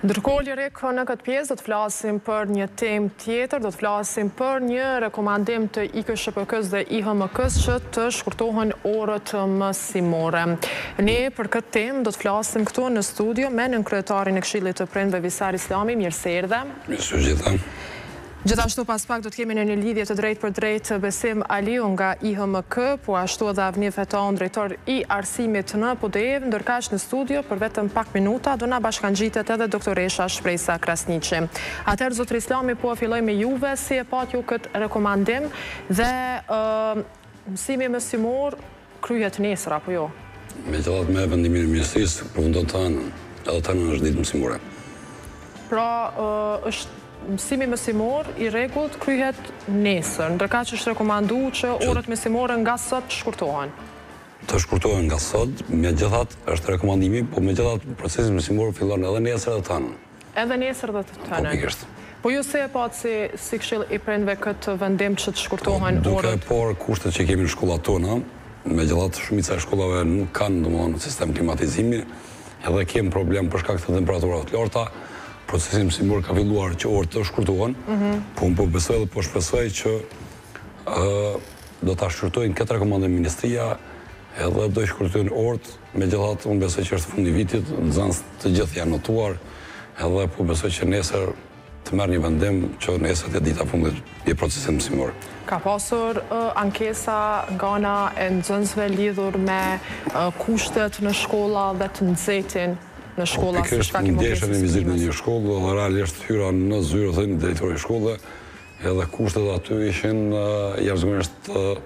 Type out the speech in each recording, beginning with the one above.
Ndërkohë, Lirik, në këtë pjesë do të flasim për një temë tjetër, do të flasim për një rekomandim të IKSHPK-s dhe IHMK-s që të shkurtohen orët mësimore. Ne për këtë temë do të flasim këtu në studio me nënkryetarin e Këshillit të Prindërve Visar Islami. Mirë se erdhe. Mirë se gjitha. Gjithashtu pas pak do të kemi në një lidhje të drejt për drejt Besim Aliu nga IHMK, po ashtu edhe Avni Feton, drejtor i arsimit në PUDEV, ndërkaq në studio për vetëm pak minuta do na bashkangjitet edhe doktoresha Shpresa Krasniqi. Atëherë zotëri Islami, po filloj me juve, si e pat ju këtë rekomandim dhe mësimi mësimor kryhet nesër apo jo? Megjithatë me vendimin e ministrisë përfundon të hënën, edhe të hënën është ditë mësimore. Pra është mësimi mësimor i rregullt kryhet nesër, ndërkaq është rekomanduar që orët mësimore nga sot të shkurtohen. Të shkurtohen nga sot, megjithatë është rekomandimi, po megjithatë procesi mësimor fillon edhe nesër edhe të hënën. Edhe nesër dhe të hënën. Po pikërisht. Po ju se e pat si Këshill i Prindërve këtë vendim që të shkurtohen orët? Duke por kushtet që kemi në shkollat tona, megjithatë shumica e shkollave nuk kanë domethënë sistem klimatizimi, edhe kemi problem për shkak të temperaturave të larta. Procesi mësimor ka filluar që orët të shkurtohen, po unë po besoj dhe po shpresoj që do ta shkurtojnë këtë rekomandim ministria edhe do i shkurtojnë orët, megjithatë unë besoj që është fundi vitit, nxënës të gjithë janë notuar, edhe po besoj që nesër të merr një vendim që nesër të dita fundit i procesit mësimor. Ka pasur ankesa nga ana e nxënësve lidhur me kushtet në shkolla dhe të nxehtin në shkolla së shkak i mungesës në vizitë në një shkollë dhe realisht hyra në zyrë thënë drejtori i shkollës, edhe kushtet aty ishin jashtëzakonisht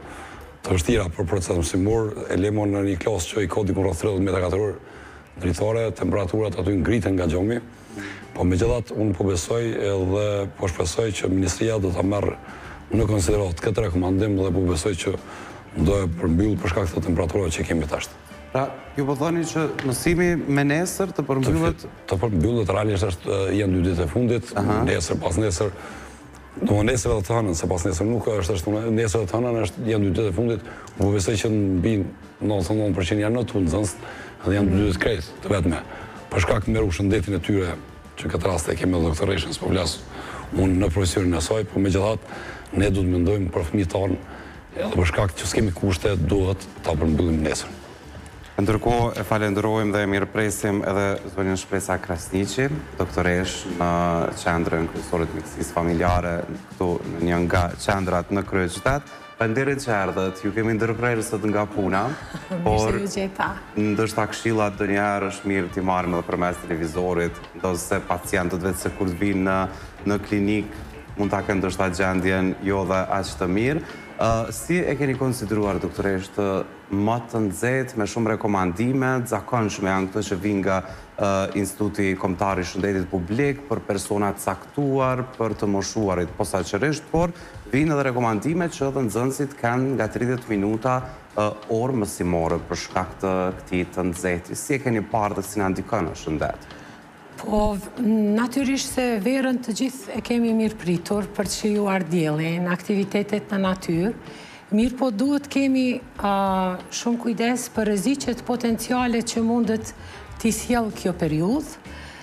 të vështira për proces mësimor. Elemon në një klasë që i ka diku rreth 30 metra katror dritare, temperaturat aty ngriten nga xhami. Po megjithatë unë po besoj edhe po shpresoj që ministria do ta marrë në konsiderat këtë rekomandim dhe po besoj që do e përmbyll për shkak të temperaturave që kemi tash. Pra, ju po thoni që mësimi me nesër të përmbyllet? Të përmbyllet, realisht janë 2 ditë e fundit, nesër pas nesër, do nesër dhe të hënën, se pas nesër nuk është nesër dhe të hënën janë 2 ditë e fundit, po besoj që në bin 99% janë në të nxënës dhe janë 2 ditë krejt të vetme. Për shkak të meru shëndetin e tyre, që këtë rast e kemi edhe doktoreshën, s'po flas unë në profesionin e saj, po megjithatë ne duhet mendojmë për fëmijët tanë, edhe për shkak që s'kemi kushte, duhet ta përmbyllim nesër. Ndërkohë e falenderojmë dhe mirëpresim edhe zonjën Shpresa Krasniqi, doktoresh në qendrën kryesore të mjekësisë familjare këtu në një nga qendrat në kryeqytet. Faleminderit që erdhët, ju kemi ndërprerë sot nga puna, por ndoshta këshillat ndonjëherë është mirë t'i marrim edhe përmes televizorit, ndosë pacientët vetë se kur të vinë në klinik mund ta kenë ndoshta gjendjen jo dhe aq të mirë. Si e keni konsideruar, doktoresh, të më të nxehtë me shumë rekomandime, zakonshme janë këto që vijnë nga Instituti Kombëtar i Shëndetit Publik për persona të caktuar, për të moshuarit posaçërisht, por vijnë edhe rekomandime që edhe nxënësit kanë nga 30 minuta orë mësimore për shkak të këtij të nxehtë. Si e keni parë dhe si na ndikon në shëndet? Po, natyrisht se verën të gjithë e kemi mirë pritur për të shijuar diellin, aktivitetet në natyrë, mirë po duhet kemi shumë kujdes për rreziqet potenciale që mundet t'i sjellë kjo periudhë.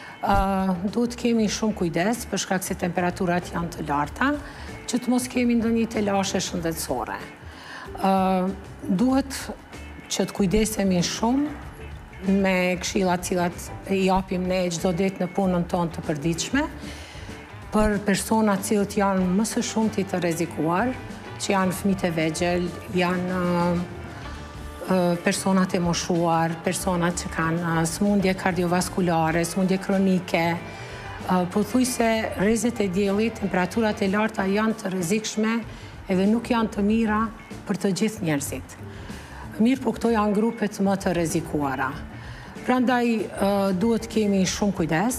Duhet kemi shumë kujdes për shkak se temperaturat janë të larta, që të mos kemi ndonjë telashe shëndetësore. Duhet që të kujdesemi shumë me këshillat cilat i japim ne çdo ditë në punën tonë të përditshme, për persona cilët janë më së shumti të rrezikuar, që janë fëmijët e vegjël, janë personat e moshuar, personat që kanë sëmundje kardiovaskulare, sëmundje kronike, pothuajse rrezet e diellit, temperaturat e larta janë të rrezikshme edhe nuk janë të mira për të gjithë njerëzit. Mirë, po këto janë grupet më të rrezikuara. Prandaj duhet kemi shumë kujdes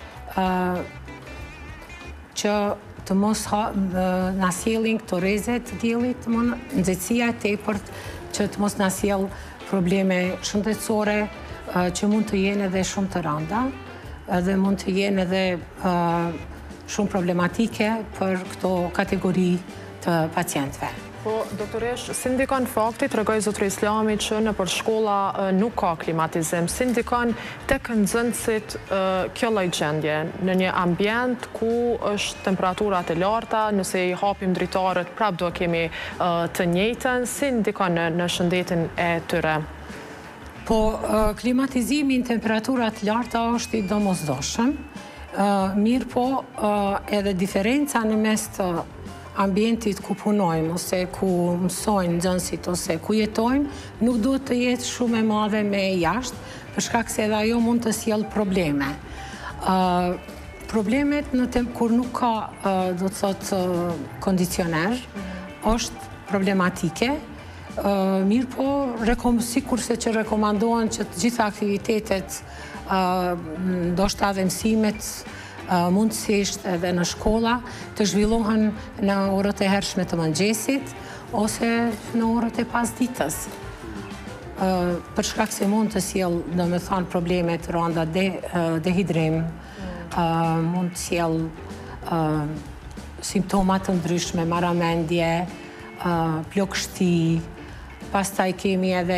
që të mos na sjellin këto rreze të diellit, nxehtësia e tepërt që të mos na sjell probleme shëndetësore që mund të jenë edhe shumë të rënda dhe mund të jenë edhe shumë problematike për këto kategori të pacientëve. Po, doktoresh, si ndikon fakti, të regoj zotri Islami që në për shkolla nuk ka klimatizim, si ndikon tek nxënësit kjo lloj gjendje, në një ambient ku është temperaturat e larta, nëse i hapim dritarët, prap do kemi të njëjtën, si ndikon në shëndetin e tyre? Po, klimatizimi në temperaturat larta është i domosdoshëm, mirë po edhe diferenca në mes të ambientit ku punojmë, ose ku mësojnë nxënësit, ose ku jetojmë, nuk duhet të jetë shumë e madhe me jashtë, për shkak se edhe ajo mund të sjellë probleme. Problemet kur nuk ka, do të thotë, kondicioner, është problematike, mirë po, sikurse që rekomandohen që të gjitha aktivitetet, ndoshta edhe mësimet, mundësisht edhe në shkolla të zhvillohen në orët e hershme të mëngjesit ose në orët e pasditës. Për shkak se mund të sjellë, domethënë, probleme të rënda dehidrim, mund të sjellë simptoma të ndryshme, marramendje, plagështi, pastaj kemi edhe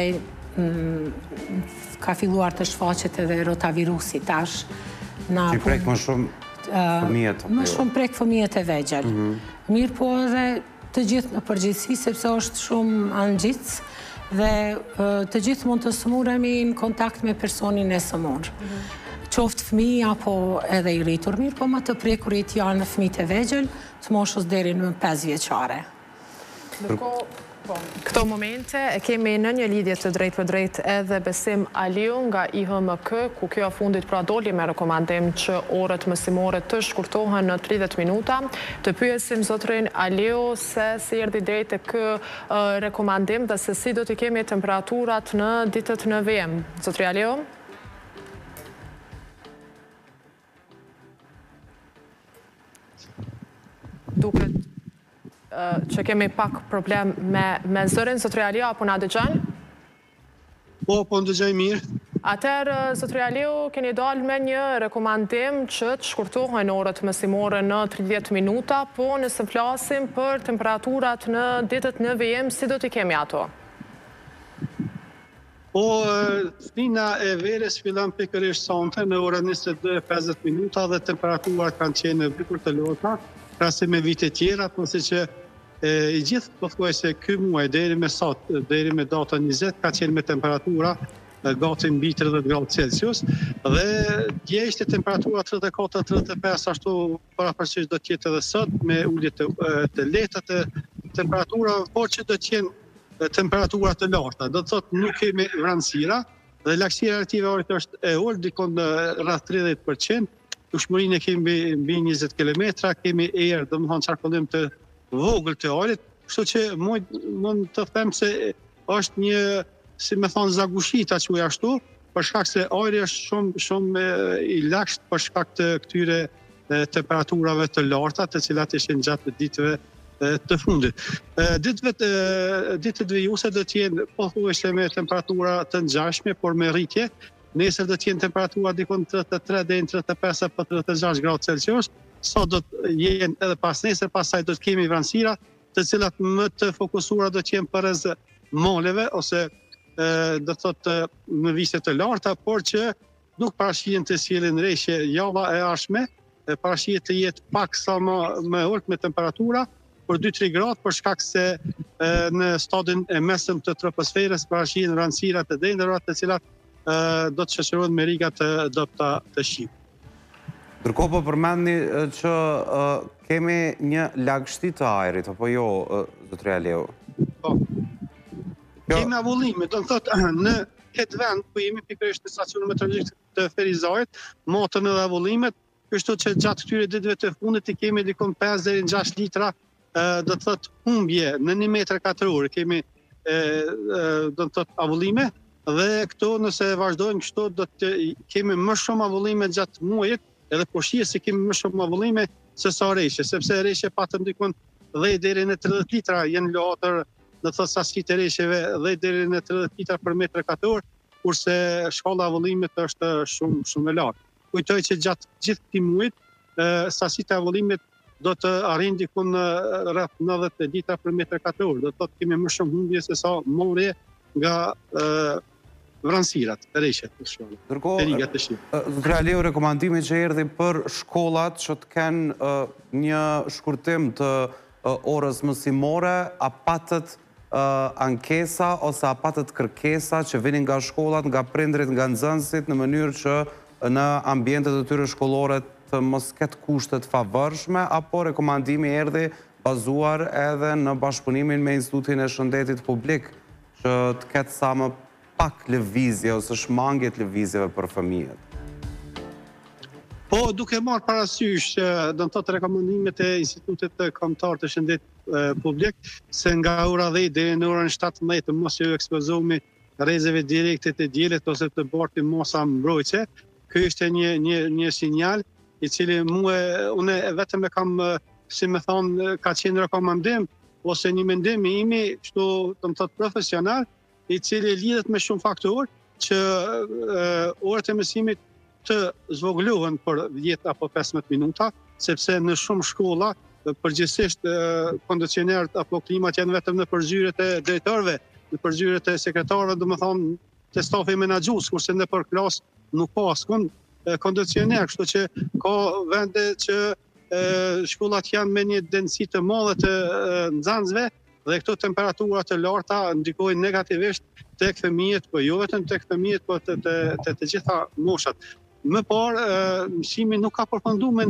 ka filluar të shfaqet edhe rotavirusi tash. Që prek më shumë fëmijët? Më shumë prek fëmijët e vegjël. Mirë po edhe të gjithë në përgjithësi, sepse është shumë anëgjitës dhe të gjithë mund të sëmuremi në kontakt me personin e sëmur. Qoftë fëmijë apo edhe i rritur, mirë po më të prekurit janë fëmijët e vegjël të moshës deri në 5 vjeçare. Këto momente e kemi në një lidhje të drejt për drejt edhe Besim Aliu nga IHMK, ku kjo fundit pra doli me rekomandim që orët mësimore të shkurtohen në 30 minuta. Të pyesim zotrin Aliu se si erdhi drejt e kë rekomandim dhe se si do të kemi temperaturat në ditët në vijim. Zotri Aliu? Duket që kemi pak problem me zërin, zotri Aliu, apo na dëgjon? Po ndëgjoj mirë. Atëherë, zotri Aliu, keni dalë me një rekomandim që të shkurtohen orët mësimore në 30 minuta, po nëse flasim për temperaturat në ditët në vijim, si do t'i kemi ato? Po, stina e verës fillon pikërisht sonte në orën 22:50 minuta dhe temperaturat kanë qenë bukur të larta, krahasim me vite tjera, pasi që i gjithë pothuajse ky muaj deri me sot, deri me datën 20 ka qenë me temperatura gati mbi 30 gradë Celsius dhe dje ishte temperatura 34-35 ashtu parapërçesht do të jetë edhe sot me ulje të lehta të temperaturave, por që do të jenë temperatura të larta. Do të thotë nuk kemi vranësira dhe lagsëria relative e ajrit është e ulët dikon rreth 30%. Ushmërinë e kemi mbi 20 km, kemi erë, domethënë qarkullim të vogël të ajrit, kështu që mund të them se është një, si me thonë, zagushi ta quaj ashtu, për shkak se ajri është shumë i lagshtë për shkak të këtyre temperaturave të larta, të cilat ishin gjatë ditëve të fundit. Ditët vijuse do të jenë pothuajse me temperatura të ngjashme, por me rritje. Nesër do të jenë temperatura dikon 33 deri në 35 apo 36 gradë Celsius. Sot do të jenë edhe pas nesër, pastaj do të kemi vranësira, të cilat më të fokusuara do të jenë përreth maleve ose do të thotë në viste të larta, por që nuk parashihen të sjellin rreshje java e ardhshme, parashihet të jetë pak sa më ulët me temperatura për 2-3 gradë, për shkak se në stadin e mesëm të troposferës parashihen vranësira të dendrave, të cilat do të shoqërohen me riga të dobta të shi. Ndërkohë po përmendni që kemi një lagështi të ajrit, apo jo, zotri Aliu? Po. Kemi avullime, do të thotë në këtë vend ku jemi pikërisht në stacionin meteorologjik të Ferizarit, motën edhe avullimet, kështu që gjatë këtyre ditëve të fundit i kemi dikon 5 deri në 6 litra, do të thotë humbje në 1 metër katror, kemi do të thotë avullime dhe këto nëse vazhdojnë kështu do të kemi më shumë avullime gjatë muajit, edhe po shihet se kemi më shumë avullime se sa rreshje, sepse rreshje patëm dikon 10 deri në 30 litra janë luhatër, do të thotë sasitë e rreshjeve 10 deri në 30 litra për metër katror, kurse shkalla e avullimit është shumë e lartë. Kujtoj që gjatë gjithë këtij muajit sasitë e avullimit do të arrin dikun rreth 90 litra për metër katror. Do të thotë kemi më shumë humbje se sa morje nga vranësirat, tërheqjet të shkollës. Ndërkohë, zotëri Aleu, rekomandimi që erdhi për shkollat që të kenë një shkurtim të orës mësimore, a patët ankesa ose a patët kërkesa që vinin nga shkollat, nga prindrit, nga nxënësit, në mënyrë që në ambientet e tyre shkollore të mos ketë kushtet favërshme, apo rekomandimi erdhi bazuar edhe në bashkëpunimin me Institutin e Shëndetit Publik, që të ketë sa më pak lëvizje ose shmangje të lëvizjeve për fëmijët? Po, duke marrë parasysh që do të thotë rekomandimet e Institutit Kombëtar të Shëndetit Publik, se nga ora 10 deri në orën 17 mos ju ekspozohemi rrezeve direkte të diellit ose të bartit mosa mbrojtëse. Ky është një sinjal i cili unë vetëm e kam, si më thonë, ka qenë rekomandim ose një mendim i imi, kështu të më thotë profesional, i cili lidhet me shumë faktorë që orët e mësimit të zvogëlohen për 10 apo 15 minuta, sepse në shumë shkolla, përgjithsisht kondicionerët apo klimat janë vetëm në përzyret e drejtorëve, në përzyret e sekretarëve, do më thonë, të stafi menaxhues, kurse në për klasë nuk ka askund kondicioner, kështu që ka vende që shkollat janë me një densi të madhe të nxënësve, dhe këto temperaturat të larta ndikojnë negativisht tek fëmijët, po jo vetëm tek fëmijët, po të gjitha moshat. Më parë, mësimi nuk ka përfunduar me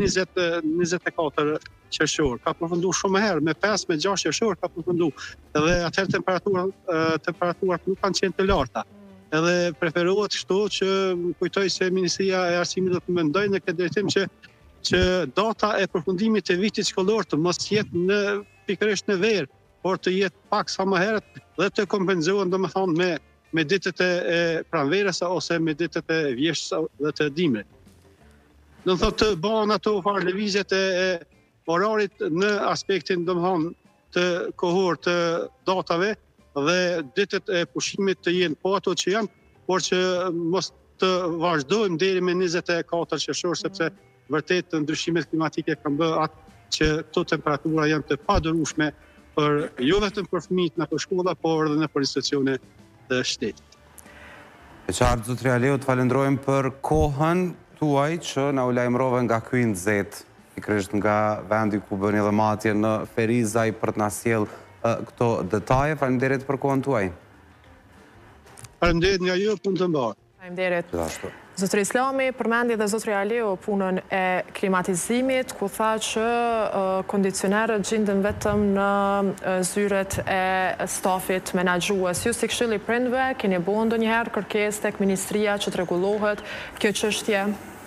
24 qershor, ka përfunduar shumë herë, me 5, me 6 qershor ka përfunduar. Edhe atëherë temperaturat nuk kanë qenë të larta. Edhe preferohet kështu që kujtoj se Ministria e Arsimit do të mendojë në këtë drejtim që data e përfundimit të vitit shkollor të mos jetë pikërisht në verë, por të jetë pak sa më herët dhe të kompenzohen, do më thonë, me ditët e pranverës ose me ditët e vjeshtës dhe të dimrit. Do të thotë të bëhen ato farë lëvizjet e orarit në aspektin, do më thonë, të kohor të datave dhe ditët e pushimit të jenë po ato që janë, por që mos të vazhdojmë deri me 24 qershor, sepse vërtet ndryshimet klimatike kanë bërë atë që këto temperatura janë të padurueshme për jo vetëm për fëmijët në për shkolla, por edhe në për institucione të shtetit. E qartë, zotëri Aleu, të falenderojmë për kohën tuaj që na u lajmërove nga ky nxehtë, pikërisht nga vendi ku bëni edhe matje në Ferizaj për të na sjellë këto detaje. Faleminderit për kohën tuaj. Faleminderit nga ju, punë të mbarë. Faleminderit. Zotëri Islami përmendi dhe zotëri Aleu punën e klimatizimit, ku tha që kondicionerët gjenden vetëm në zyret e stafit menaxhues. Ju si Këshilli i Prindve keni bërë ndonjëherë kërkesë tek ministria që të rregullohet kjo çështje?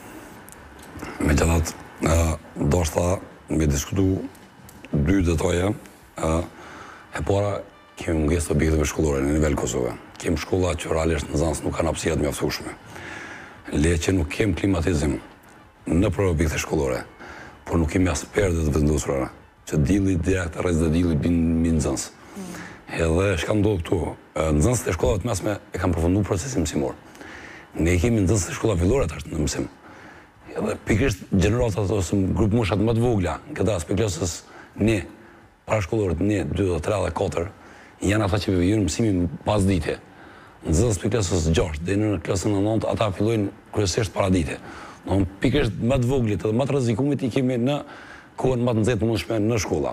Megjithatë, ndoshta me diskutu dy detaje. E para, kemi mungesë të objekteve shkollore në nivel Kosovë. Kemi shkolla që realisht nxënës nuk kanë hapësira të mjaftueshme. Le që nuk kem klimatizim në për objekte shkollore, por nuk kemi as perde të vendosura, që dilli direkt rreth dhe dilli bin nxënës. Edhe çka ndodh këtu, nxënësit e shkollave të mesme e kanë përfunduar procesin mësimor. Ne kemi nxënës të shkollave fillore tash në mësim. Edhe pikërisht gjeneratat ose grup moshat më të vogla, këtë aspekt klasës ne, parashkollorët 1, 2, 3 dhe 4, janë ata që vijnë mësimin pas dite. Nxënës për klasës 6 dhe në klasën 9, ata fillojnë kryesisht paradite. Në pikërisht më të voglit dhe më të rrezikumit i kemi në kohën më të nxehtë mundshme në shkolla.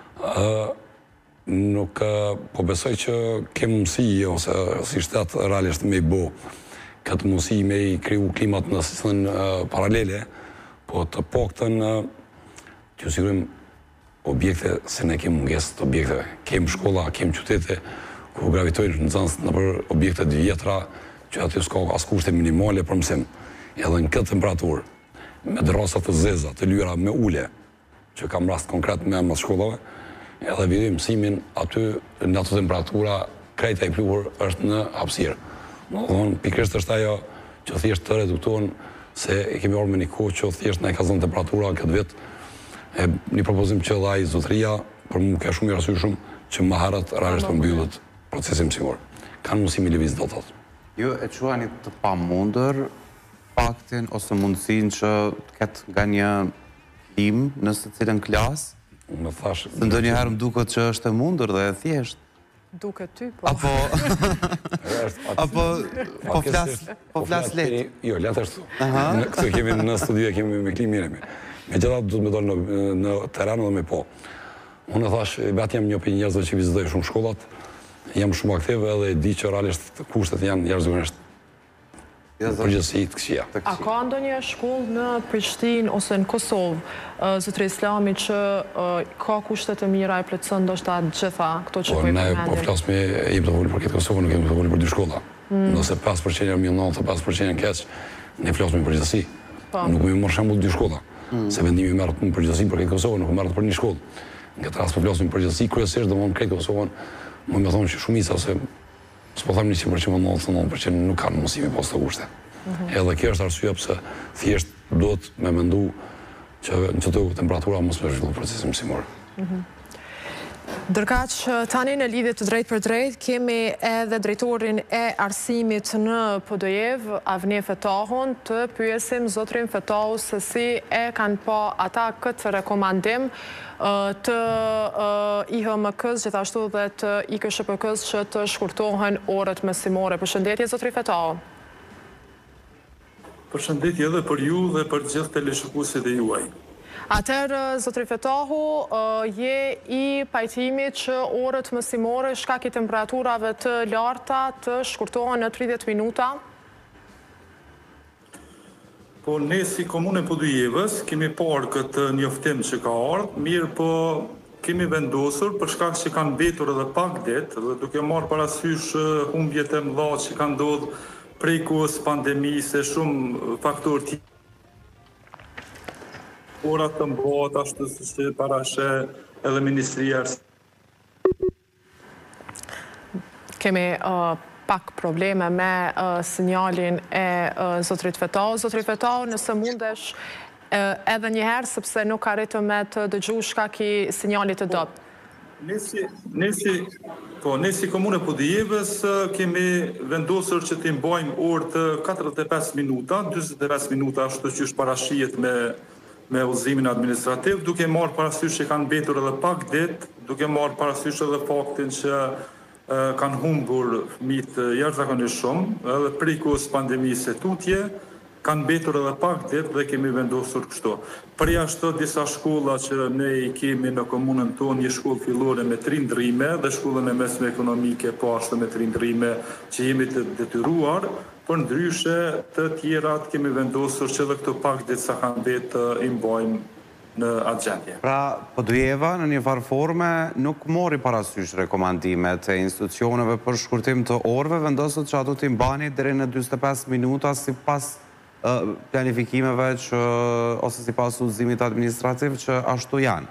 Nuk po besoj që kemi mundësi ose si shtet realisht me i bë këtë mundësi me i kriju klimat në sistem paralele, po të paktën që sigurim objekte se ne kemi mungesë të objekteve. Kemi shkolla, kemi qytete ku gravitojnë nxënës në për objekte të vjetra, që aty s'ka as kushte minimale për mësim. Edhe në këtë temperaturë, me drasa të zeza, të lyera me ule, që kam rast konkret me emrat shkollave, edhe vidi mësimin aty në ato temperatura krejta i pluhur është në hapësirë. Pikërisht është ajo që thjesht të reduktohen se e kemi orë me një kohë që thjesht në e ka zënë temperatura këtë vit. Një propozim që dha i zotëria, për mu ka shumë i arsyeshëm që më herët realisht përmbyllët procesi mësimor. Kanë mësimi lëviz datat. Ju e quani të pamundër faktin ose mundësinë që të ketë nga një tim në së cilën klasë? Më thash... Se ndonjëherë më duket që është e mundur dhe e thjeshtë. Duket ty, po. Apo flas letë. Jo, letë është. Këtë kemi në studio, kemi me klim miremi. Me gjithat du të me dollë në teren dhe me po. Unë e thash, vetë jam një për njerëzve që vizitoj shumë shkollat, jam shumë aktiv edhe di që realisht kushtet janë njerëzve përgjithësi të këqia. A ka ndonjë shkollë në Prishtinë ose në Kosovë, zotëri Islami, që ka kushtet e mira e plotëson ndoshta gjitha këto që po i përmendim? Ne po flas me jemi të volur për këtë Kosovë, nuk jemi të volur për dy shkolla. Nëse 5% janë mirë, 95% janë keq, ne flasim për përgjithësi. Nuk më marr shembull dy shkolla. Se vendimi merret në përgjithësi për këtë Kosovë, nuk merret për një shkollë. Në këtë rast po flasim për përgjithësi, kryesisht domthonë këtë Kosovën, më thonë që shumica ose s'po them 100%, 99% nuk kanë mësimi pas të kushte. Edhe kjo është arsye pse thjesht duhet me mendu që në çdo temperatura mos më zhvillohet procesi mësimor. Ndërkaq tani në lidhje të drejtë për drejtë kemi edhe drejtorin e arsimit në PDJ, Avni Fetahun, të pyesim zotrin Fetahu se si e kanë pa ata këtë rekomandim të IHMK-s, gjithashtu dhe të IKSHPK-s që të shkurtohen orët mësimore. Përshëndetje, zotri Fetahu. Përshëndetje edhe për ju dhe për gjithë teleshikuesit e juaj. Atëherë, zotri Fetahu, je i pajtimit që orët mësimore shkak i temperaturave të larta të shkurtohen në 30 minuta? Po ne si Komune Podujevës kemi parë këtë njoftim që ka ardhur, mirë po kemi vendosur për shkak që kanë mbetur edhe pak ditë dhe duke marrë parasysh humbjet e mëdha që kanë ndodhur prej kohës pandemisë e shumë faktorë tjerë. Orat të mbot, ashtu si parashe edhe Ministria Kemi pak probleme me sinjalin e zotrit Fetahu. Zotri Fetahu, nëse mundesh edhe njëherë, sepse nuk arritëm me të dëgju shkak i sinjalit të dobët. Ne si Komune Podujevës kemi vendosur që të mbajmë orë të 45 minuta, 25 minuta ashtu që është parashijet me udhëzimin administrativ, duke marrë parasysh që kanë mbetur edhe pak ditë, duke marrë parasysh edhe faktin që kanë humbur fëmijët jashtëzakonisht shumë, edhe prej kohës pandemisë së tutje, kanë mbetur edhe pak ditë dhe kemi vendosur kështu. Përja ashtu disa shkolla që ne i kemi në komunën tonë, një shkollë fillore me 3 ndrime dhe shkollën e mesme ekonomike po ashtu me 3 ndrime që jemi të detyruar, për ndryshe të tjerat kemi vendosur që dhe këto pak ditë sa kanë betë i mbajmë në agjendje. Pra, Podujeva në një farë forme nuk mori parasysh rekomandimet e institucioneve për shkurtim të orëve, vendosët që ato t'i mbani deri në 45 minuta si pas planifikimeve që, ose si pas udhëzimit administrativ që ashtu janë.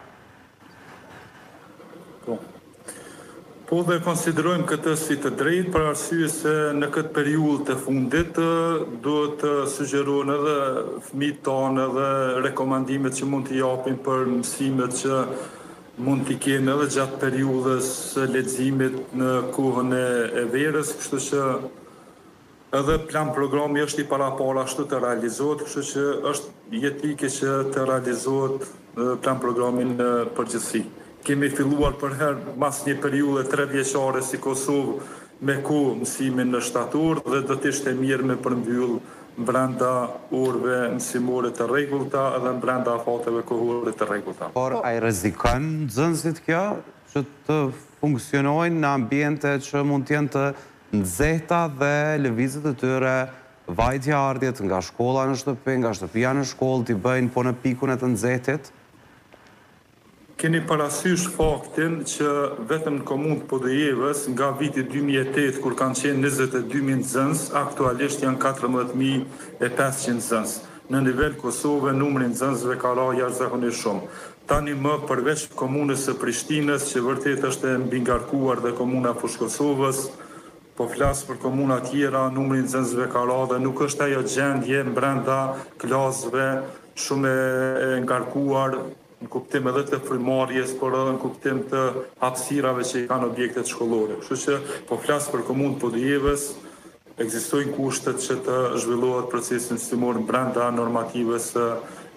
Po dhe konsiderojmë këtë si të drejtë për arsye se në këtë periudhë të fundit duhet të sugjerohen edhe fëmijët tonë edhe rekomandimet që mund t'i japin për mësimet që mund t'i kenë edhe gjatë periudhës leximit në kohën e verës, kështu që edhe plan programi është i parapara ashtu të realizohet, kështu që është jetike që të realizohet plan programin në përgjithësi. Kemi filluar për herë mas një periudhe 3 vjeçare si Kosovë me kohë mësimin në shtator dhe do të ishte mirë me përmbyll brenda orëve mësimore të rregullta edhe brenda afateve kohore të rregullta. Por ai rrezikon nxënësit kjo që të funksionojnë në ambiente që mund të jenë të nxehta dhe lëvizjet e tyre vajtja ardhjet nga shkolla në shtëpi, nga shtëpia në shkollë, t'i bëjnë po në pikun e të nxehtit? Keni parasysh faktin që vetëm në komunë të Podujevës nga viti 2008, kur kanë qenë 22.000 nxënës, aktualisht janë 14.500 nxënës. Në nivel Kosove, numri nxënësve ka ra jashtëzakonisht shumë. Tani më përveç komunës së Prishtinës, që vërtet është e mbingarkuar dhe komuna Fushë Kosovës, po flasë për komuna tjera, numri nxënësve ka ra dhe nuk është ajo gjendje brenda klasëve shumë e ngarkuar, në kuptim edhe të frymarrjes, por edhe në kuptim të hapësirave që i kanë objektet shkollore. Kështu që po flas për komunë Podujevës, ekzistojnë kushtet që të zhvillohet procesi mësimor brenda normativës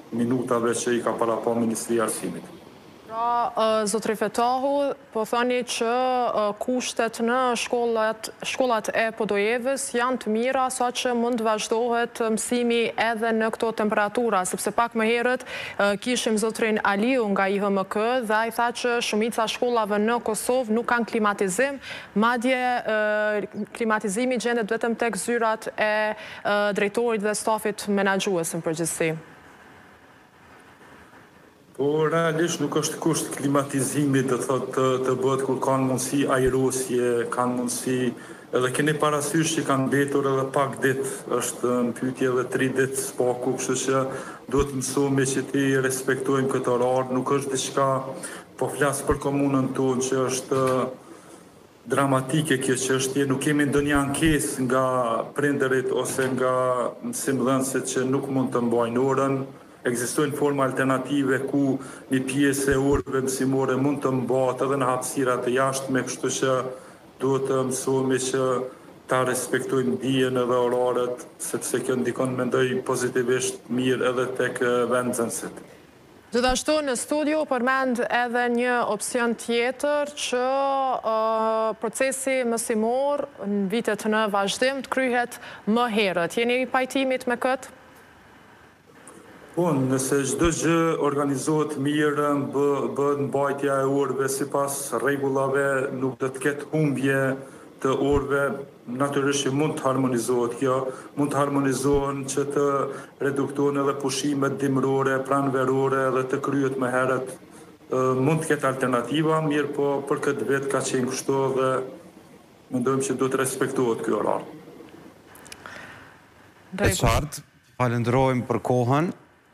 minutave që i ka parapo Ministria e Arsimit. Pra, zotri Fetahu, po thoni që kushtet në shkollat e Podojevës janë të mira, sa që mund të vazhdohet mësimi edhe në këto temperatura, sepse pak më herët kishim zotrin Aliu nga IHMK dhe ai tha që shumica shkollave në Kosovë nuk kanë klimatizim, madje klimatizimi gjendet vetëm tek zyrat e drejtorit dhe stafit menaxhues në përgjithësi. Po, realisht nuk është kusht klimatizimit të bëhet kur kanë mundësi ajrosje, kanë mundësi, edhe keni parasysh që kanë mbetur edhe pak ditë, është në pyetje edhe 3 ditë spaku, kështu që duhet mësojmë që ti respektojmë këtë orar, nuk është diçka, po flas për komunën tonë që është dramatike kjo çështje, nuk kemi ndonjë ankesë nga prindërit ose nga mësimdhënësit që nuk mund të mbajnë orën. Ekzistojnë forma alternative ku një pjesë e orëve mësimore mund të mbahet edhe në hapësirat e jashtme, kështu që duhet të mësojmë që ta respektojmë dijen edhe oraret, sepse kjo ndikon mendoj pozitivisht mirë edhe tek vendnësit. Gjithashtu në studio përmend edhe një opsion tjetër që procesi mësimor në vitet në vazhdim të kryhet më herët. Jeni i pajtimit me këtë? Po, nëse çdo gjë organizohet mirë, bëhet mbajtja e orëve sipas rregullave, nuk do të ketë humbje të orëve, natyrisht mund të harmonizohet kjo, mund të harmonizohen që të reduktohen edhe pushimet dimrore, pranverore dhe të kryhet më herët. Mund të ketë alternativa, mirë po për këtë vit ka qenë kështu dhe mendojmë që duhet të respektohet ky orar. E qartë, falenderojmë për kohën.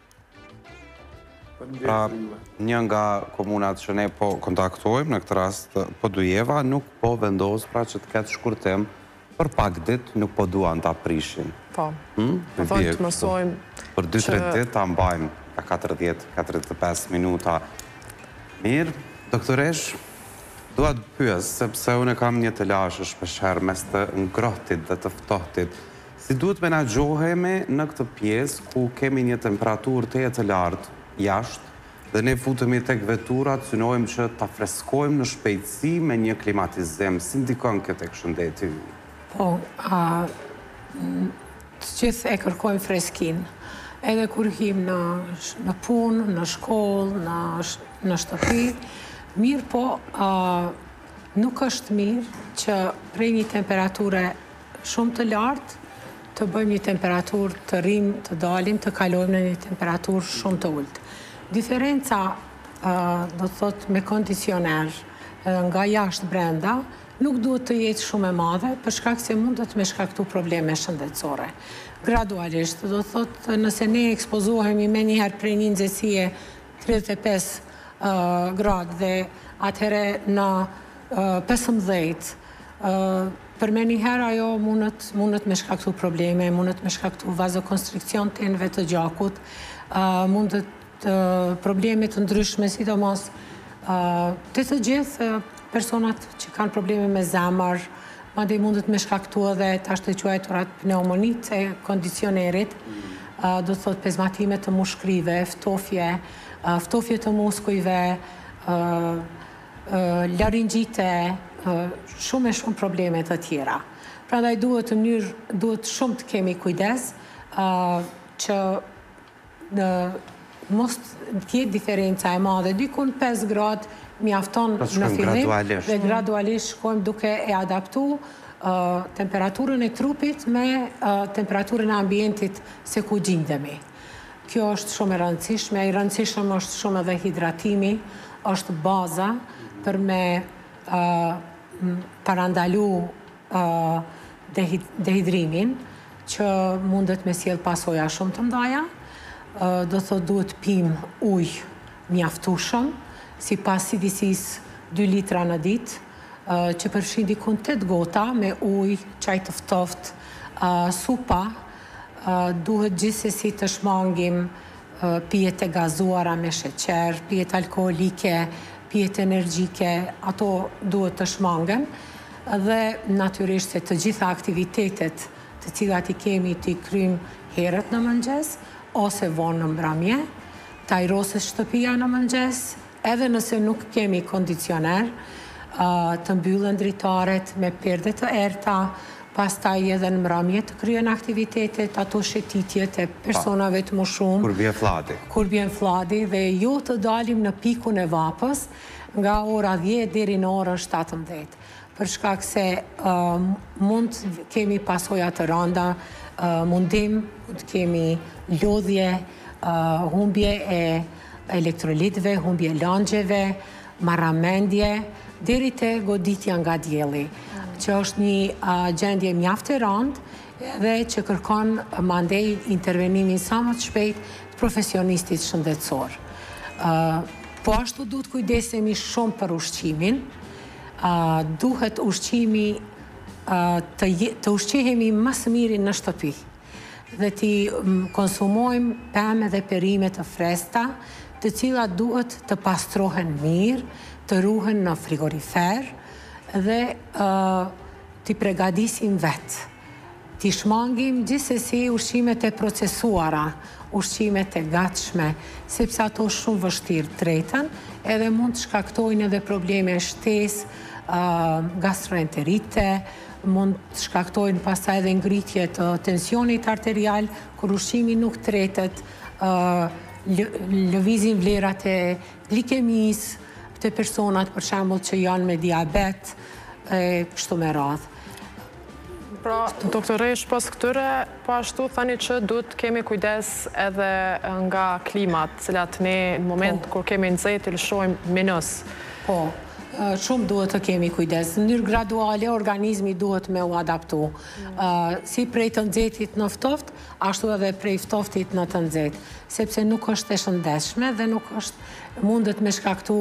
Pra, një nga komunat që ne po kontaktojmë, në këtë rast Podujeva, nuk po vendos pra që të ketë shkurtim për pak dit, nuk po duan të aprishin. Po, po thonë të mësojmë. Për 2-3 dit të mbajmë 40-45 minuta. Mirë, doktoresh, dua të pyes, sepse unë kam një të lashë shpesher mes të ngrohtit dhe të ftohtit. Si duhet menaxhohemi në këtë pjesë ku kemi një temperaturë të lartë jashtë dhe ne futemi tek veturat, synojmë që ta freskojmë në shpejtësi me një klimatizim. Si ndikon kjo tek shëndeti? Po, të gjithë e kërkojmë freskin. Edhe kur him në punë, në shkollë, në shtëpi, mirë po, nuk është mirë që prej një temperature shumë të lartë, të bëjmë një temperaturë të rrim, të dalim, të kalojmë në një temperaturë shumë të ullët. Diferenca, do të thotë, me kondicioner nga jashtë brenda, nuk duhet të jetë shumë e madhe, për shkak se mundet me shkaktu probleme shëndetësore. Gradualisht, do të thotë, nëse ne ekspozohemi me njëherë prej një nxehtësie 35 gradë dhe atëhere në 15, për me njëherë ajo mundet me shkaktu probleme, mundet me shkaktu vazokonstrikcion të enëve të gjakut, mundet probleme të ndryshme, sidomos të gjithë personat që kanë probleme me zemër, madje mundet me shkaktu edhe tash të quajturat pneumonit e kondicionerit, do të thotë pezmatime të mushkrive, ftofje të muskujve, laringjite, shumë e shumë probleme të tjera. Prandaj duhet shumë të kemi kujdes që mos tjetë diferenca e madhe. Dikun 5 gradë mjafton në fillim dhe gradualisht shkojmë duke e adaptu temperaturën e trupit me temperaturën e ambientit se ku gjindemi. Kjo është shumë e rëndësishme. I rëndësishëm është shumë edhe hidratimi, është baza për me parandalu dehidrimin, që mundet me sjell pasoja shumë të mdaja. Do thot duhet pim ujë mjaftueshëm, sipas CDC-s 2 litra në ditë, që përfshin dikun 8 gota me ujë, çaj të ftoft, supa, duhet gjithsesi të shmangim pijet e gazuara me sheqer, pijet alkoholike, pijet energjike, ato duhet të shmangen, dhe natyrisht se të gjitha aktivitetet të cilat i kemi të i krymë herët në mëngjes, ose vonë në mbrëmje, të ajrosës shtëpia në mëngjes, edhe nëse nuk kemi kondicioner, të mbyllën dritaret me perde të erta, pastaj edhe në mramje të kryen aktivitetet, ato shetitjet e personave të më shumë. Kur bje fladi. Kur bjen fladi, dhe jo të dalim në pikun e vapës nga ora 10 deri në orën 17. Për shkak se mund kemi pasoja të rënda, mundim, mund kemi lodhje, humbje e elektrolitëve, humbje langjeve, marramendje, deri te goditja nga dielli, që është një gjendje mjaft e rëndë dhe që kërkon mandej intervenimin sa më të shpejt të profesionistit shëndetësor. Po ashtu duhet kujdesemi shumë për ushqimin, duhet ushqimi të ushqehemi më së miri në shtëpi dhe ti konsumojmë pemë dhe perime të freskëta, të cilat duhet të pastrohen mirë, të ruhen në frigorifer dhe t'i pregadisim vetë. T'i shmangim gjithsesi ushqimet e procesuara, ushqimet e gatshme, sepse ato shumë vështirë tretën, edhe mund të shkaktojnë edhe probleme shtesë, gastroenterite, mund të shkaktojnë pastaj edhe ngritje të tensionit arterial, kur ushqimi nuk tretet, lëvizin vlerat e glikemisë, të personat, për shembull, që janë me diabet, kështu me radhë. Pra, doktoresh, pas këtyre, po ashtu thani që duhet kemi kujdes edhe nga klimat, cilat ne në moment kur kemi nxehtë lëshojmë minus. Po, shumë duhet të kemi kujdes. Në mënyrë graduale, organizmi duhet me u adaptu. Si prej të nxehtit në ftoft, ashtu edhe prej ftoftit në të nxehtë. Sepse nuk është e shëndetshme dhe nuk është mundet me shkaktu,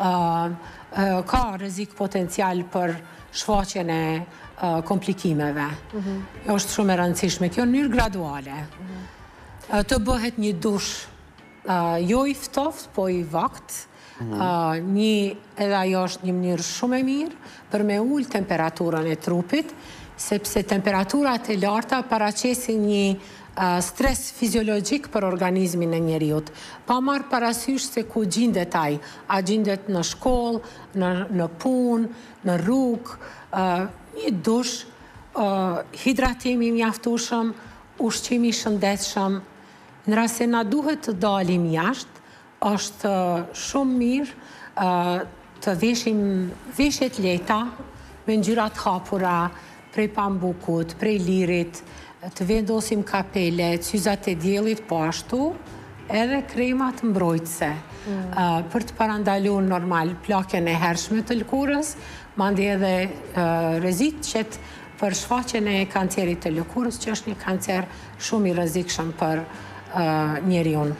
ka rrezik potencial për shfaqjen e komplikimeve. Është shumë e rëndësishme kjo në mënyrë graduale. Të bëhet një dush jo i ftoft, po i vakt. Edhe ajo është një mënyrë shumë e mirë për me ullë temperaturën e trupit, sepse temperaturat e larta paraqesin një stres fiziologjik për organizmin e njeriut. Pa marrë parasysh se ku gjendet ai, a gjendet në shkollë, në punë, në rrugë, një dush, hidratimi mjaftueshëm, ushqimi shëndetshëm. Në rast se na duhet të dalim jashtë, është shumë mirë të veshim veshjet lehta me ngjyra të hapura, prej pambukut, prej lirit, të vendosim kapele, syzat e diellit, po ashtu, edhe kremat mbrojtëse, për të parandaluar normal plakjen e hershme të lëkurës, mandej edhe rrezikshmet për shfaqjen e kancerit të lëkurës, që është një kancer shumë i rrezikshëm për njeriu.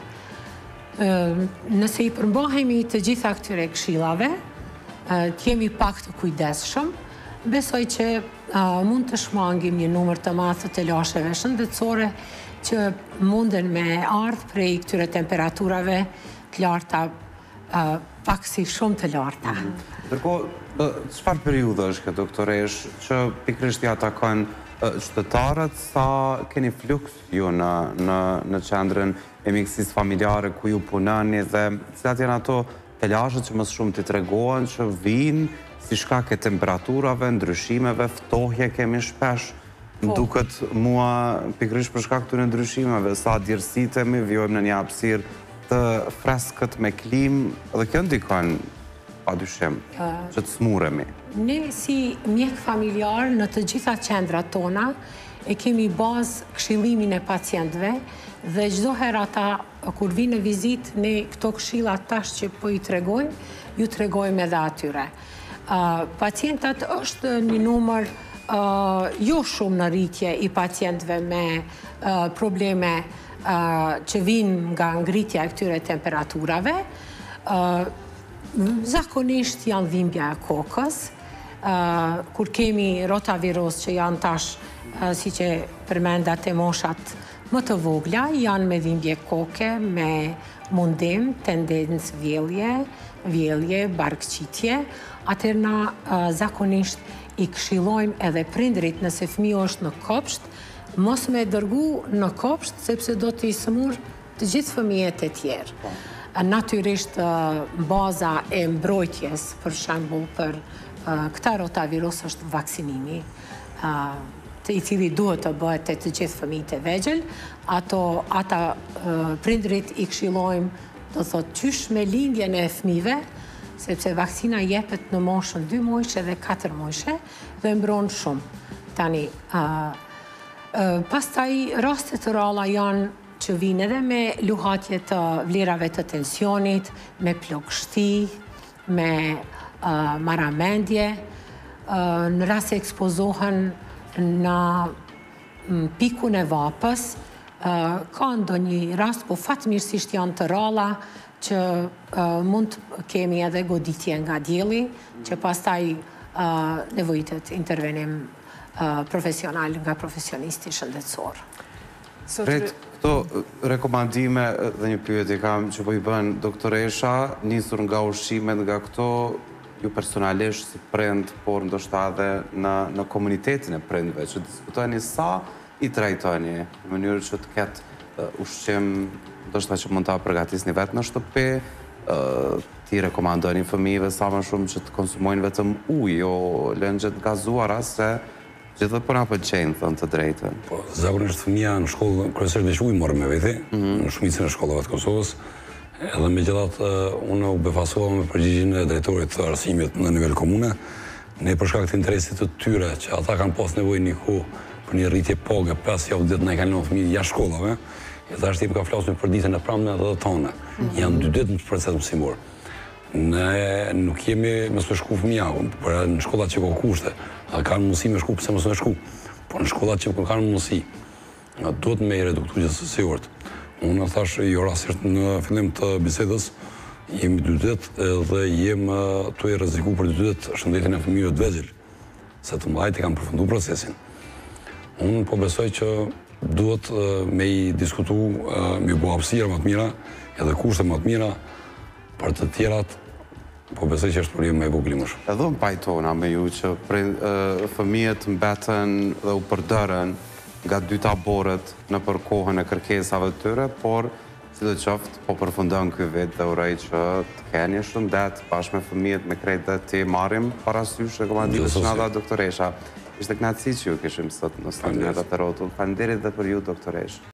Nëse i përmbahemi të gjitha këtyre këshillave, të jemi pak të kujdesshëm, besoj që mund të shmangim një numër të madh të lasheve shëndetësore që munden me ardhë prej këtyre temperaturave të larta, paksi shumë të larta. Ndërkohë, çfarë periudhë është kjo, doktoresh, që pikërisht ja takon qytetarët, sa keni fluks ju në qendrën e mjekësisë familjare ku ju punoni dhe cilat janë ato telashet që më shumë t'i tregohen që vinë si shkak e temperaturave, ndryshimeve, ftohje kemi shpesh. Më duket mua pikërisht për shkak këtyre ndryshimeve, sa djersitemi, vjojmë në një hapësirë të freskët me klimë, dhe kjo ndikon padyshim që të smuremi. Ne si mjek familjar në të gjitha qendrat tona e kemi bazë këshillimin e pacientëve dhe çdo herë ata kur vinë në vizitë, ne këto këshilla tash që po i tregojmë, ju tregojmë edhe atyre. Pacientat është një numër jo shumë në rritje i pacientëve me probleme që vinë nga ngritja e këtyre temperaturave. Zakonisht janë dhimbja e kokës, kur kemi rotavirus që janë tash, si që përmendat e moshat më të vogla, janë me dhimbje koke, me mundim, tendencë vjellje, barkëqitje, atër na zakonisht i këshillojmë edhe prindrit nëse fëmiu është në kopsht, mos me dërgu në kopsht, sepse do t'i smur të gjithë fëmijët e tjerë. Natyrisht, baza e mbrojtjes, për shembull, për këta rotavirus është vaksinimi, i cili duhet të bëhet të gjithë fëmijët e vegjël. Ata prindrit i këshillojmë, do thotë, qysh me lindjen e fëmijëve, sepse vaksina jepet në moshën 2 muajshe dhe 4 muajshe dhe mbron shumë. Tani, pastaj rastet të ralla janë që vinë edhe me luhatje të vlerave të tensionit, me plagështi, me marramendje, në rast se ekspozohen në pikun e vapës, ka ndonjë rast, po fatmirësisht janë të ralla që mund të kemi edhe goditje nga dielli, që pastaj nevojitet intervenim profesional nga profesionisti shëndetësor. Këto rekomandime dhe një pyetje kam që po i bën doktoresha, nisur nga ushqimet, nga këto, ju personalisht si prind, por ndoshta edhe në komunitetin e prindve, që diskutojni sa i trajtoni në mënyrë që të ketë ushqim, ndoshta që mund ta përgatisni vetë në shtëpi, ti rekomandoni fëmijëve sa më shumë që të konsumojnë vetëm ujë, jo lëngjet gazuara, se gjithë për na pëlqejnë, thënë të drejtën. Po, zakonisht fëmija në shkollë, kryesisht veç ujë morë me veti, në shumicën e shkollave të Kosovës, edhe megjithatë unë u befasova me përgjigjen e drejtorit të arsimit në nivel komune, ne për shkak të interesit të tyre, që ata kanë pas nevojë një kohë për një rritje pagë 5 javë ditë në e kalon fëmijë jashtë shkollave, e tash tim ka flasur për ditën e pramën edhe tonë. Janë 2 ditë në proces mësimor. Ne nuk jemi me së shku fëmija, për në shkollat që ka kushte, a kanë mundësi me shku, pëse mësë me shku, por në shkollat që kanë mundësi, duhet me i reduktu gjithësësi orët. Unë thash jo rastisht në fillim të bisedës, jemi 2 ditë dhe jem të e rreziku për 2 ditë shëndetin e fëmijëve të vegjël, se të mëdhajt e kanë përfundu procesin. Unë po besoj që duhet me i diskutu, me i bo hapësira më të mira, edhe kushte më të mira, për të tjerat, po besoj që është problem me i vogël më shumë. Edhe unë pajtona me ju që fëmijët mbeten dhe u përdërën nga 2 taborët në përkohën e kërkesave të tyre, por si dhe qoftë po përfundon ky vit dhe uroj që të keni shëndet bashkë me fëmijët, me krejt dhe ti marrim parasysh rekomandimet që na dha doktoresha. Ishte kënaqësi që ju kishim sot në studion e Rrotull. Faleminderit edhe për ju, doktoresh.